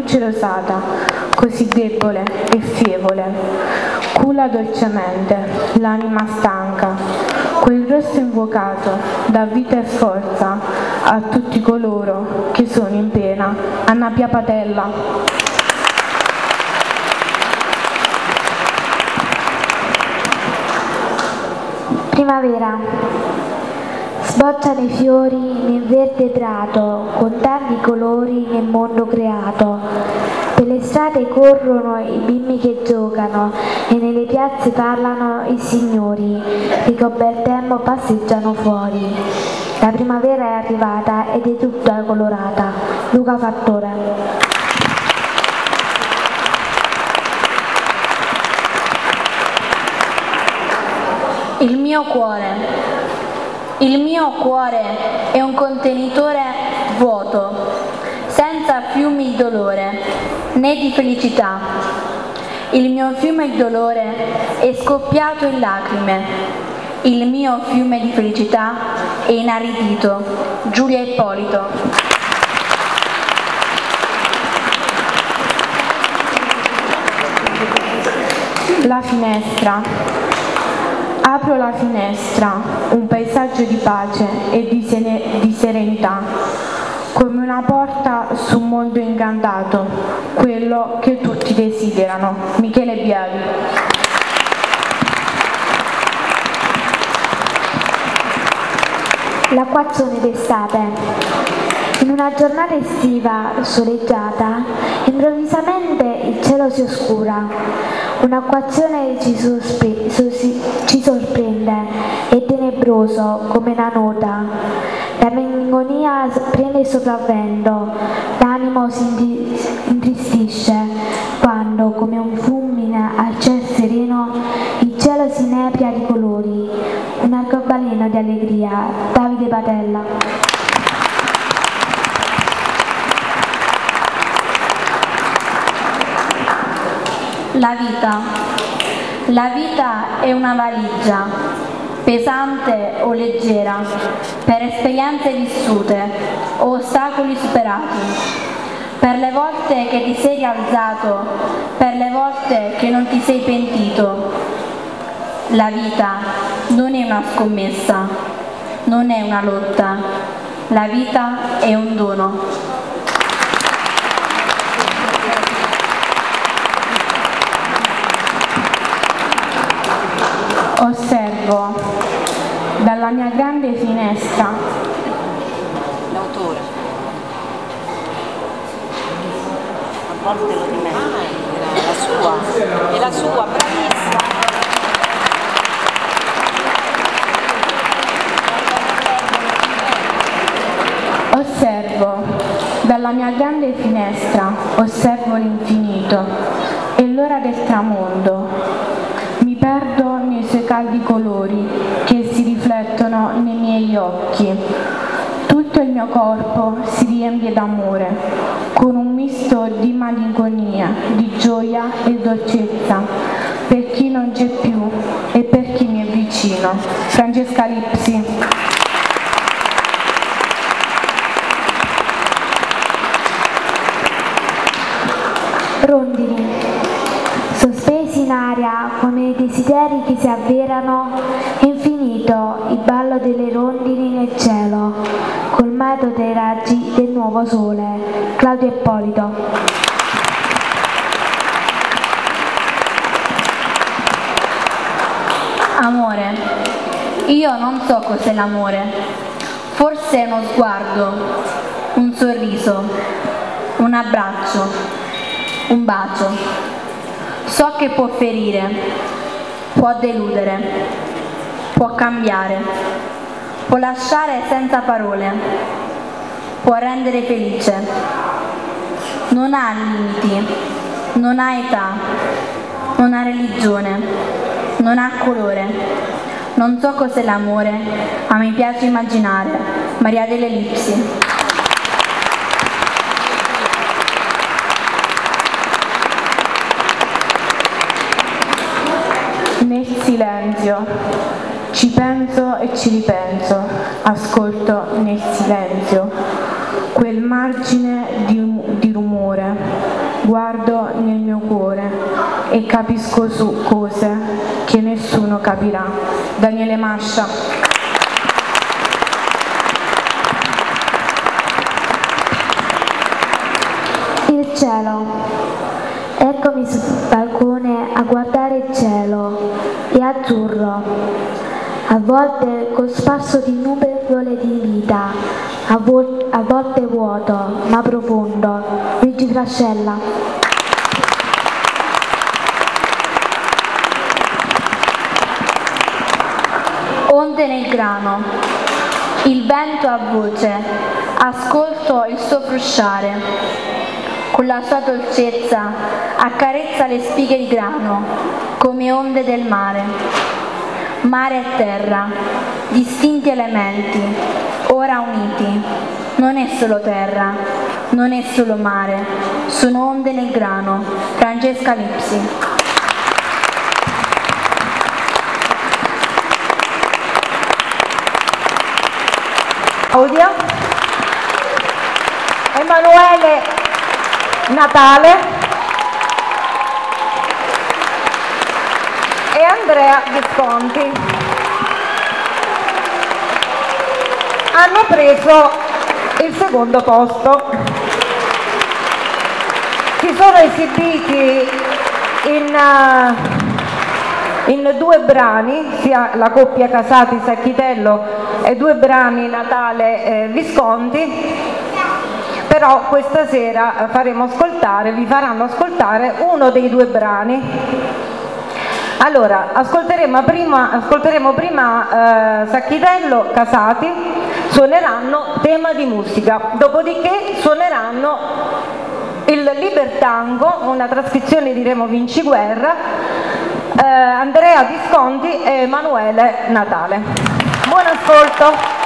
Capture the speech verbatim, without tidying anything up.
luce rosata, così debole e fievole, culla dolcemente l'anima stanca, quel rosso invocato dà vita e forza a tutti coloro che sono in pena. Anna Pia Patella. Primavera. Sbocciano i fiori nel verde prato, con tanti colori nel mondo creato. Per le strade corrono i bimbi che giocano e nelle piazze parlano i signori che con bel tempo passeggiano fuori. La primavera è arrivata ed è tutta colorata. Luca Fattore. Il mio cuore. Il mio cuore è un contenitore vuoto, senza fiumi di dolore né di felicità. Il mio fiume di dolore è scoppiato in lacrime, il mio fiume di felicità è inaridito. Giulia Ippolito. La finestra. Apro la finestra, un paesaggio di pace e di, sene- di serenità, come una porta su un mondo incantato, quello che tutti desiderano. Michele Biavi. L'acquazzone d'estate. In una giornata estiva soleggiata, improvvisamente il cielo si oscura. Un'acquazzone ci, sospre- sosi- ci sorprende, è tenebroso come una nota. La melanconia prende il sopravvento, l'animo si intristisce quando, come un fulmine al ciel sereno, il cielo si inebria di colori. Un arcobaleno di allegria. Davide Patella. La vita. La vita è una valigia, pesante o leggera, per esperienze vissute o ostacoli superati, per le volte che ti sei rialzato, per le volte che non ti sei pentito. La vita non è una scommessa, non è una lotta, la vita è un dono. Osservo dalla mia grande finestra. L'autore. A volte lo dimentico. Ah, la sua. È la sua, bravissima. Osservo dalla mia grande finestra, osservo l'infinito e l'ora del tramonto. Mi perdo nei suoi caldi colori che si riflettono nei miei occhi. Tutto il mio corpo si riempie d'amore, con un misto di malinconia, di gioia e dolcezza, per chi non c'è più e per chi mi è vicino. Francesca Lipsi. Rondini. Sospesi in aria come i desideri che si avverano, è infinito il ballo delle rondini nel cielo, colmato dai raggi del nuovo sole. Claudio Ippolito. Amore. Io non so cos'è l'amore. Forse è uno sguardo, un sorriso, un abbraccio, un bacio. So che può ferire, può deludere, può cambiare, può lasciare senza parole, può rendere felice. Non ha limiti, non ha età, non ha religione, non ha colore. Non so cos'è l'amore, ma mi piace immaginare. Maria delle Lipsi. Nel silenzio, ci penso e ci ripenso, ascolto nel silenzio, quel margine di, di rumore, guardo nel mio cuore e capisco su cose che nessuno capirà. Daniele Mascia. Il cielo. Eccomi sul balcone a guardare il cielo, è azzurro, a volte cosparso di nuvole di vita, a, vo a volte vuoto, ma profondo. Luigi Frascella. Onde nel grano, il vento a voce, ascolto il suo frusciare. Con la sua dolcezza accarezza le spighe di grano come onde del mare. Mare e terra, distinti elementi, ora uniti. Non è solo terra, non è solo mare, sono onde nel grano. Francesca Lipsi. Claudia, Emanuele Natale e Andrea Visconti hanno preso il secondo posto. Si sono esibiti in, uh, in due brani, sia la coppia Casati-Sacchitello e due brani Natale eh, Visconti. Però questa sera faremo ascoltare, vi faranno ascoltare uno dei due brani. Allora, ascolteremo prima, ascolteremo prima eh, Sacchitello, Casati, suoneranno Tema di musica, dopodiché suoneranno il Libertango, una trascrizione di Remo Vinciguerra, eh, Andrea Visconti e Emanuele Natale. Buon ascolto!